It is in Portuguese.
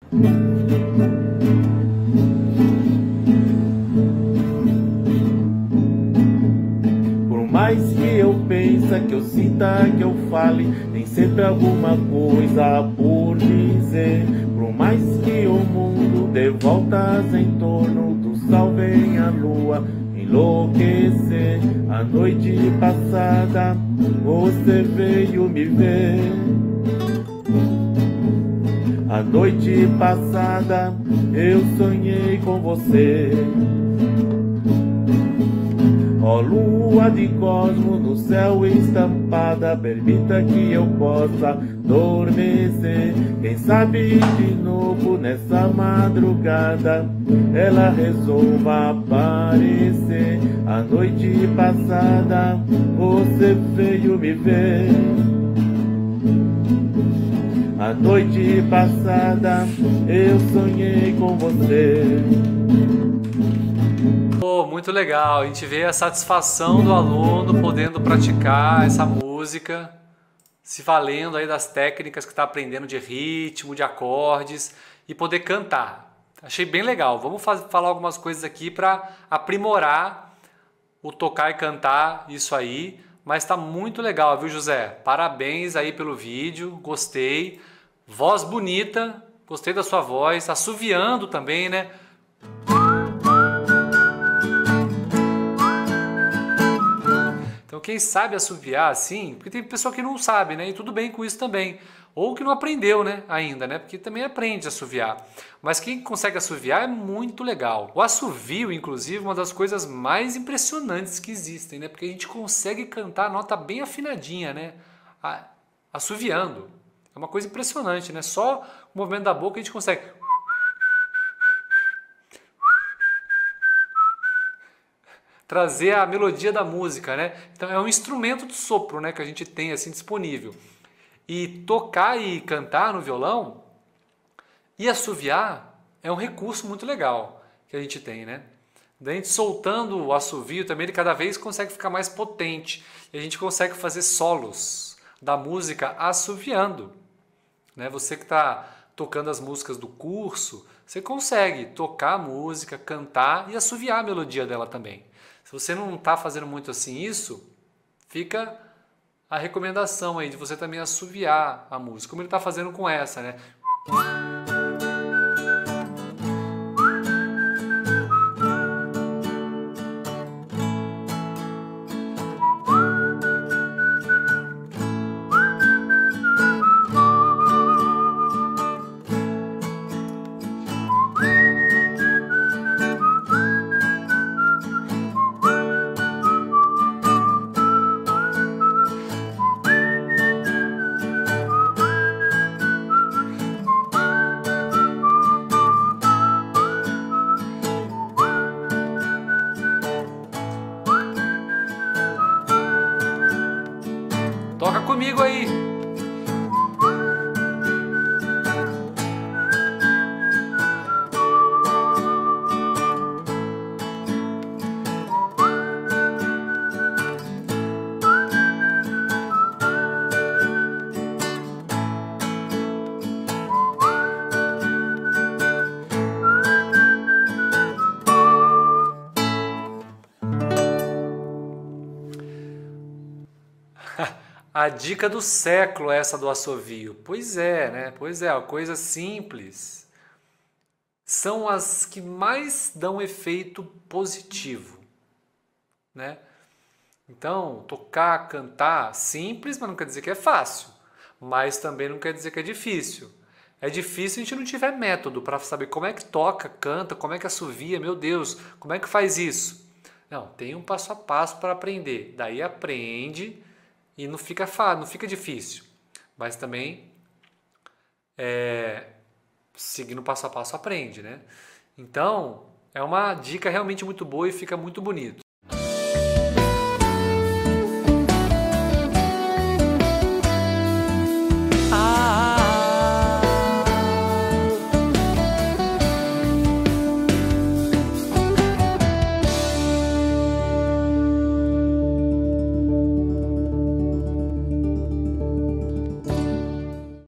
Por mais que eu pense, que eu sinta, que eu fale, tem sempre alguma coisa por dizer. Por mais que o mundo dê voltas em torno do sol, vem a lua enlouquecer. A noite passada você veio me ver. A noite passada eu sonhei com você. Ó lua de cosmo no céu estampada, permita que eu possa adormecer. Quem sabe de novo nessa madrugada ela resolva aparecer. A noite passada você veio me ver. A noite passada eu sonhei com você. Muito legal, a gente vê a satisfação do aluno podendo praticar essa música, se valendo aí das técnicas que está aprendendo de ritmo, de acordes e poder cantar. Achei bem legal. Vamos falar algumas coisas aqui para aprimorar o tocar e cantar isso aí, mas está muito legal, viu, José? Parabéns aí pelo vídeo, gostei. Voz bonita, gostei da sua voz, assoviando também, né? Então quem sabe assoviar assim, porque tem pessoa que não sabe, né? E tudo bem com isso também. Ou que não aprendeu, né? Ainda, né? Porque também aprende a assoviar. Mas quem consegue assoviar é muito legal. O assovio, inclusive, é uma das coisas mais impressionantes que existem, né? Porque a gente consegue cantar a nota bem afinadinha, né? Assoviando. É uma coisa impressionante, né? Só o movimento da boca a gente consegue. Trazer a melodia da música, né? Então é um instrumento de sopro, né, que a gente tem assim disponível. E tocar e cantar no violão e assoviar é um recurso muito legal que a gente tem, né? Daí a gente soltando o assovio também, ele cada vez consegue ficar mais potente. E a gente consegue fazer solos da música assoviando, né? Você que está tocando as músicas do curso, você consegue tocar a música, cantar e assoviar a melodia dela também. Se você não está fazendo muito assim isso, fica a recomendação aí de você também assoviar a música, como ele está fazendo com essa, né? Toca comigo aí! A dica do século é essa do assovio. Pois é, né? Pois é, coisas simples são as que mais dão efeito positivo, né? Então, tocar, cantar, simples, mas não quer dizer que é fácil. Mas também não quer dizer que é difícil. É difícil se a gente não tiver método para saber como é que toca, canta, como é que assovia, meu Deus, como é que faz isso? Não, tem um passo a passo para aprender. Daí aprende e não fica fácil, não fica difícil. Mas também, seguindo passo a passo, aprende, né? Então, é uma dica realmente muito boa e fica muito bonito.